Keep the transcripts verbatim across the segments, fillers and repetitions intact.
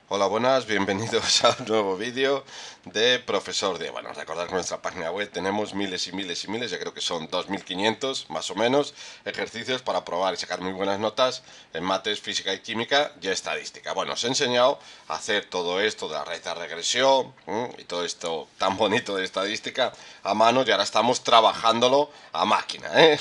Hola, buenas, bienvenidos a un nuevo vídeo de Profesor D. Bueno, recordad que en nuestra página web tenemos miles y miles y miles, ya creo que son dos mil quinientos más o menos, ejercicios para probar y sacar muy buenas notas en mates, física y química y estadística. Bueno, os he enseñado a hacer todo esto de la recta de regresión ¿m? y todo esto tan bonito de estadística a mano y ahora estamos trabajándolo a máquina, ¿eh?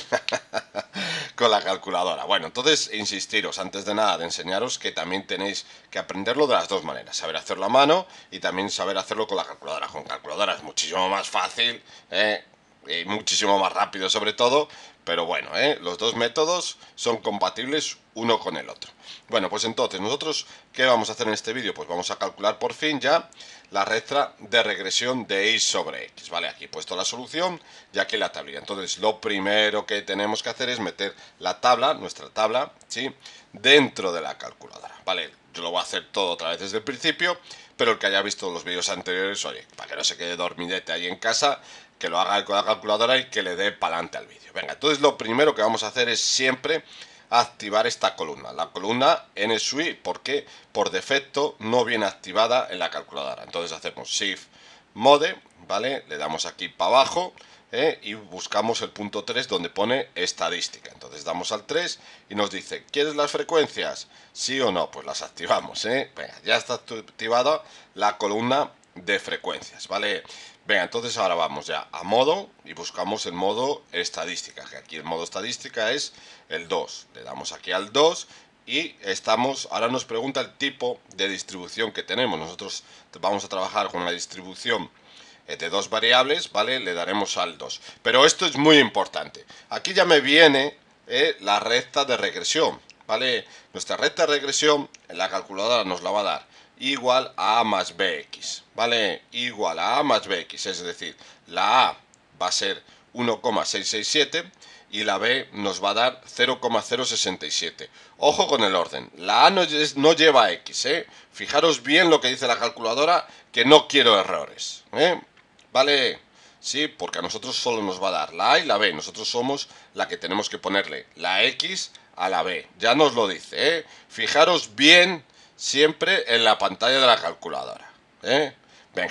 con la calculadora. Bueno, entonces insistiros, antes de nada, de enseñaros que también tenéis que aprenderlo de las dos maneras, saber hacerlo a mano y también saber hacerlo con la calculadora. Con calculadora es muchísimo más fácil, ¿eh? Y muchísimo más rápido sobre todo, pero bueno, ¿eh? Los dos métodos son compatibles uno con el otro. Bueno, pues entonces, nosotros, ¿qué vamos a hacer en este vídeo? Pues vamos a calcular por fin ya la recta de regresión de y sobre x, ¿vale? Aquí he puesto la solución y aquí la tablilla. Entonces, lo primero que tenemos que hacer es meter la tabla, nuestra tabla, ¿sí? Dentro de la calculadora, ¿vale? Yo lo voy a hacer todo otra vez desde el principio, pero el que haya visto los vídeos anteriores, oye, para que no se quede dormidete ahí en casa, que lo haga con la calculadora y que le dé para adelante al vídeo. Venga, entonces lo primero que vamos a hacer es siempre activar esta columna, la columna N S U I, porque por defecto no viene activada en la calculadora. Entonces hacemos Shift Mode, ¿vale? Le damos aquí para abajo ¿eh? y buscamos el punto tres donde pone estadística. Entonces damos al tres y nos dice, ¿quieres las frecuencias? ¿Sí o no? Pues las activamos, ¿eh? Venga, ya está activada la columna de frecuencias, ¿vale? Venga, entonces ahora vamos ya a modo y buscamos el modo estadística, que aquí el modo estadística es el dos. Le damos aquí al dos y estamos, ahora nos pregunta el tipo de distribución que tenemos. Nosotros vamos a trabajar con una distribución de dos variables, ¿vale? Le daremos al dos. Pero esto es muy importante. Aquí ya me viene eh, la recta de regresión, ¿vale? Nuestra recta de regresión en la calculadora nos la va a dar igual a A más B X, ¿vale? Igual a A más B X, es decir, la A va a ser uno coma seiscientos sesenta y siete y la B nos va a dar cero coma cero sesenta y siete. Ojo con el orden, la A no, no lleva X, ¿eh? Fijaros bien lo que dice la calculadora, que no quiero errores, ¿eh? ¿Vale? Sí, porque a nosotros solo nos va a dar la A y la B. Nosotros somos la que tenemos que ponerle la X a la B. Ya nos lo dice, ¿eh? Fijaros bien siempre en la pantalla de la calculadora, ¿eh? Venga.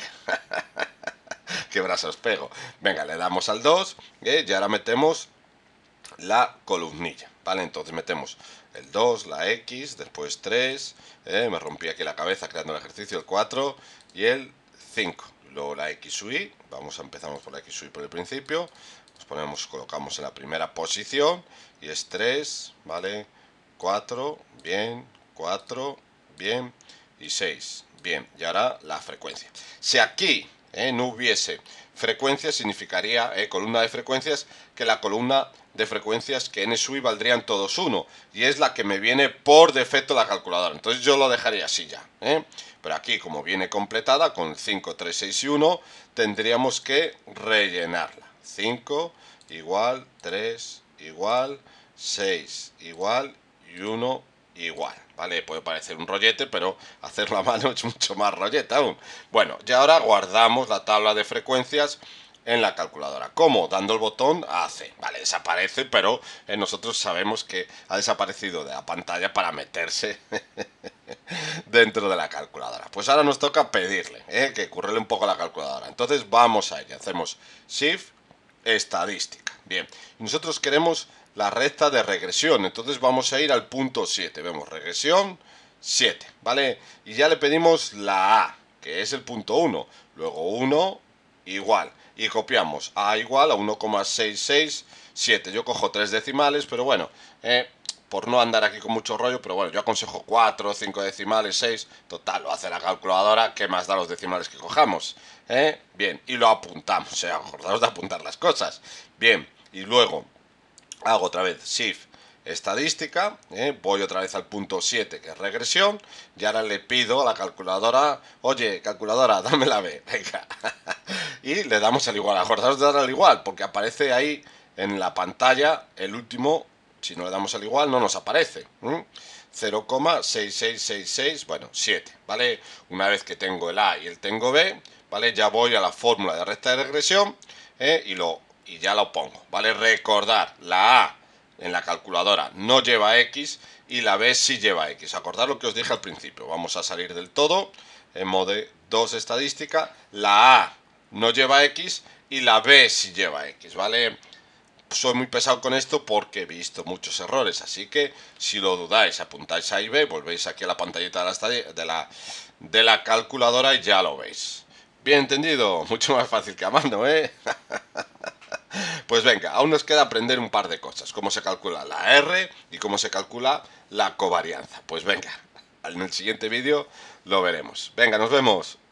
Qué brazos pego. Venga, le damos al dos ¿eh? Y ahora metemos la columnilla, ¿vale? Entonces metemos el dos, la X, después tres, ¿eh? Me rompí aquí la cabeza creando el ejercicio, el cuatro y el cinco. Luego la X sub I, vamos a empezamos por la X sub I por el principio, nos ponemos, colocamos en la primera posición y es tres, ¿vale? cuatro, bien, cuatro, bien y seis, bien. Y ahora la frecuencia. Si aquí eh, no hubiese frecuencia, significaría, eh, columna de frecuencias, que la columna de frecuencias que N S U I valdrían todos uno, y es la que me viene por defecto la calculadora. Entonces yo lo dejaría así ya, ¿eh? Pero aquí, como viene completada con cinco, tres, seis y uno, tendríamos que rellenarla. cinco igual, tres igual, seis igual y uno igual, ¿vale? Puede parecer un rollete, pero hacerlo a mano es mucho más rollete aún. Bueno, y ahora guardamos la tabla de frecuencias en la calculadora. ¿Cómo? Dando el botón A C. Vale, desaparece, pero eh, nosotros sabemos que ha desaparecido de la pantalla para meterse dentro de la calculadora. Pues ahora nos toca pedirle, ¿eh? que currele un poco la calculadora. Entonces vamos a ella. Hacemos Shift, estadística. Bien, y nosotros queremos la recta de regresión. Entonces vamos a ir al punto siete. Vemos regresión siete, ¿vale? Y ya le pedimos la A, que es el punto uno. Luego uno igual. Y copiamos A igual a uno coma seiscientos sesenta y siete. Yo cojo tres decimales, pero bueno, eh, por no andar aquí con mucho rollo, pero bueno, yo aconsejo cuatro, cinco decimales, seis. Total, lo hace la calculadora, ¿qué más da los decimales que cojamos? ¿Eh? Bien, y lo apuntamos, o sea, acordaos de apuntar las cosas. Bien, y luego hago otra vez Shift estadística, ¿eh? Voy otra vez al punto siete, que es regresión, y ahora le pido a la calculadora, oye, calculadora, dame la B, venga. Y le damos al igual, acordaos de dar al igual, porque aparece ahí en la pantalla el último, si no le damos al igual no nos aparece. ¿eh? cero coma seis seis seis seis, bueno, siete, ¿vale? Una vez que tengo el A y el tengo B, ¿vale? Ya voy a la fórmula de recta de regresión ¿eh? y, lo, y ya lo pongo, ¿vale? Recordar, la A en la calculadora no lleva X y la B sí lleva X. Acordad lo que os dije al principio. Vamos a salir del todo en modo dos estadística. La A no lleva X y la B sí lleva X, ¿vale? Soy muy pesado con esto porque he visto muchos errores, así que si lo dudáis, apuntáis a I B, volvéis aquí a la pantallita de la, de la, de la calculadora y ya lo veis. Bien entendido, mucho más fácil que a mano, ¿eh? Pues venga, aún nos queda aprender un par de cosas, cómo se calcula la R y cómo se calcula la covarianza. Pues venga, en el siguiente vídeo lo veremos. Venga, nos vemos.